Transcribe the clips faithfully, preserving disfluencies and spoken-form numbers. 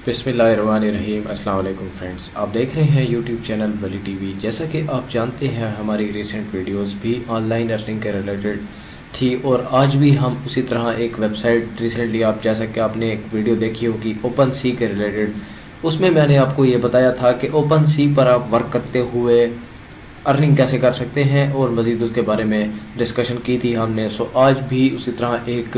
बिस्मिल्लाहिर्रहमानिर्रहीम। अस्सलाम वालेकुम फ्रेंड्स, आप देख रहे हैं यूट्यूब चैनल वली टीवी। जैसा कि आप जानते हैं हमारी रिसेंट वीडियोस भी ऑनलाइन अर्निंग के रिलेटेड थी और आज भी हम उसी तरह एक वेबसाइट रिसेंटली आप जैसा कि आपने एक वीडियो देखी होगी ओपन सी के रिलेटेड, उसमें मैंने आपको ये बताया था कि ओपन सी पर आप वर्क करते हुए अर्निंग कैसे कर सकते हैं और मज़ीद उसके बारे में डिस्कशन की थी हमने। सो आज भी उसी तरह एक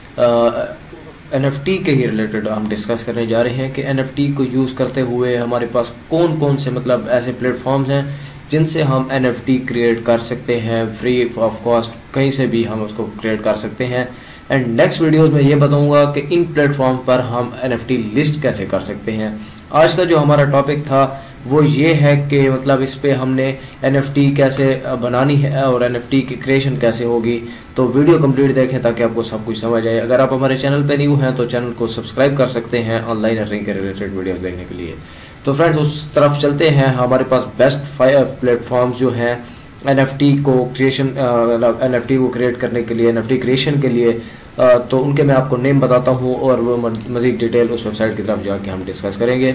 एन एफ टी के ही रिलेटेड हम डिस्कस करने जा रहे हैं कि एन एफ टी को यूज़ करते हुए हमारे पास कौन कौन से मतलब ऐसे प्लेटफॉर्म्स हैं जिनसे हम एन एफ टी क्रिएट कर सकते हैं फ्री ऑफ कॉस्ट, कहीं से भी हम उसको क्रिएट कर सकते हैं। एंड नेक्स्ट वीडियोस में ये बताऊंगा कि इन प्लेटफॉर्म पर हम एन एफ टी लिस्ट कैसे कर सकते हैं। आज का जो हमारा टॉपिक था वो ये है कि मतलब इस पे हमने एन एफ टी कैसे बनानी है और एन एफ टी की क्रिएशन कैसे होगी। तो वीडियो कंप्लीट देखें ताकि आपको सब कुछ समझ आए। अगर आप हमारे चैनल पे न्यू हैं तो चैनल को सब्सक्राइब कर सकते हैं ऑनलाइन अर्निंग के रिलेटेड वीडियोस देखने के लिए। तो फ्रेंड्स उस तरफ चलते हैं। हमारे पास बेस्ट फाइव प्लेटफॉर्म्स जो हैं एन एफ टी को क्रिएशन एन एफ टी को क्रिएट करने के लिए, एन एफ टी क्रिएशन के लिए, तो उनके मैं आपको नेम बताता हूँ और वो मज़ीद डिटेल उस वेबसाइट की तरफ जाके हम डिस्कस करेंगे।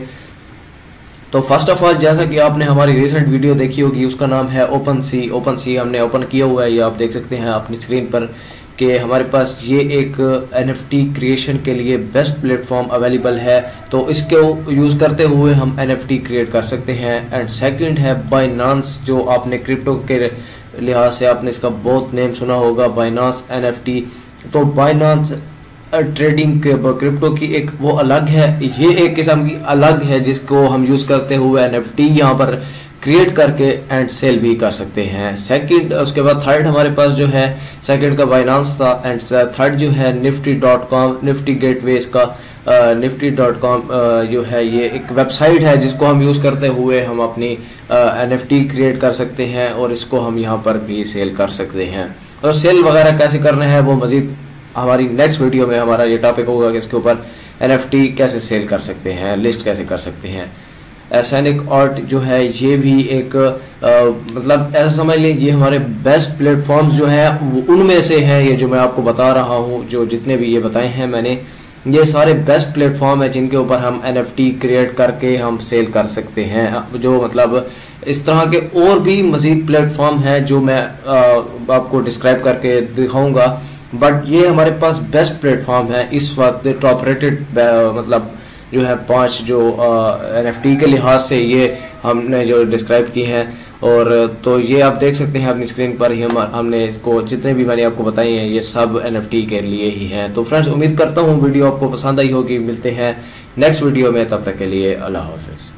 तो फर्स्ट ऑफ ऑल जैसा कि आपने हमारी रिसेंट वीडियो देखी होगी उसका नाम है ओपन सी। ओपन सी हमने ओपन किया हुआ है, ये आप देख सकते हैं अपनी स्क्रीन पर कि हमारे पास ये एक एन एफ टी क्रिएशन के लिए बेस्ट प्लेटफॉर्म अवेलेबल है। तो इसको यूज़ करते हुए हम एन एफ टी क्रिएट कर सकते हैं। एंड सेकंड है बाइनांस, जो आपने क्रिप्टो के लिहाज से आपने इसका बहुत नेम सुना होगा, बाइनांस एन एफ टी। तो बाइनांस ट्रेडिंग क्रिप्टो की एक वो अलग है, ये एक किस्म की अलग है जिसको हम यूज करते हुए एन एफ टी यहाँ पर क्रिएट करके एंड सेल भी कर सकते हैं। सेकंड, उसके बाद थर्ड हमारे पास जो है सेकंड का बाइनांस था एंड थर्ड जो है Nifty dot com, Nifty gateways का निफ्टी डॉट कॉम जो है ये एक वेबसाइट है जिसको हम यूज करते हुए हम अपनी एन एफ टी क्रिएट कर सकते हैं और इसको हम यहाँ पर भी सेल कर सकते हैं। और सेल वगैरह कैसे करना है वो मजीद हमारी नेक्स्ट वीडियो में हमारा ये टॉपिक होगा कि इसके ऊपर एन एफ टी कैसे सेल कर सकते हैं, लिस्ट कैसे कर सकते हैं। एसेनिक आर्ट जो है ये भी एक आ, मतलब ऐसा समझ लें ये हमारे बेस्ट प्लेटफॉर्म्स जो है उनमें से हैं। ये जो मैं आपको बता रहा हूँ, जो जितने भी ये बताए हैं मैंने, ये सारे बेस्ट प्लेटफॉर्म है जिनके ऊपर हम एन एफ टी क्रिएट करके हम सेल कर सकते हैं। जो मतलब इस तरह के और भी मजीद प्लेटफॉर्म हैं जो मैं आ, आपको डिस्क्राइब करके दिखाऊंगा, बट ये हमारे पास बेस्ट प्लेटफॉर्म है इस वक्त टॉप रेटेड मतलब जो है पांच जो एन एफ टी के लिहाज से ये हमने जो डिस्क्राइब की हैं। और तो ये आप देख सकते हैं अपनी स्क्रीन पर ही हम हमने इसको जितने भी मैंने आपको बताए हैं ये सब एन एफ टी के लिए ही हैं। तो फ्रेंड्स उम्मीद करता हूँ वीडियो आपको पसंद आई होगी। मिलते हैं नेक्स्ट वीडियो में, तब तक के लिए अल्लाह हाफिज़।